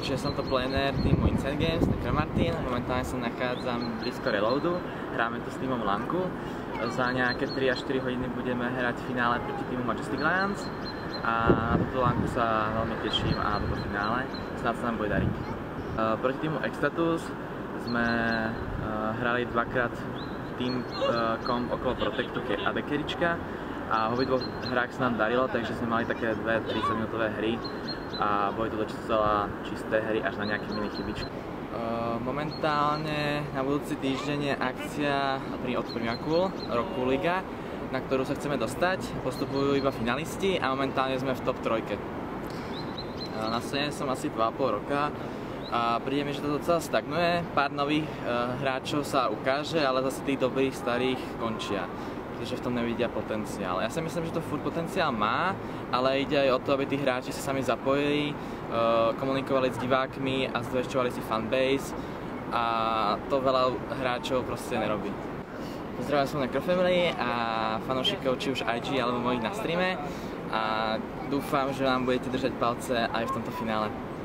čiže som to pléner týmu Inside Games, tak Martin. Momentálne sa nachádzam blízko Reloadu, hráme tu s týmom Lanku. Za nejaké 3 až 4 hodiny budeme hrať v finále proti týmu Majestic Lions a na túto Lanku sa veľmi teším a na toto finále snad sa nám bude dariť. Proti týmu Extatus sme hrali dvakrát tým komp okolo Protectu a Dekerička a v obidvoch hrách sa nám darilo, takže sme mali také 2-30 minútové hry a boli to docela čisté hry až na nejaké mini chybičky. Momentálne na budúci týždeň je akcia od Primakul, Roku Liga, na ktorú sa chceme dostať. Postupujú iba finalisti a momentálne sme v top 3. Na scéne som asi 2,5 roka a príde mi, že to docela stagnuje. Pár nových hráčov sa ukáže, ale zase tých dobrých starých končia, pretože v tom nevidia potenciál. Ja si myslím, že to furt potenciál má, ale ide aj o to, aby tí hráči sa sami zapojili, komunikovali s divákmi a zväčšovali si fanbase a to veľa hráčov proste nerobí. Pozdravujem som Necrofamily a fanúšikov či už IG alebo mojich na streame a dúfam, že vám budete držať palce aj v tomto finále.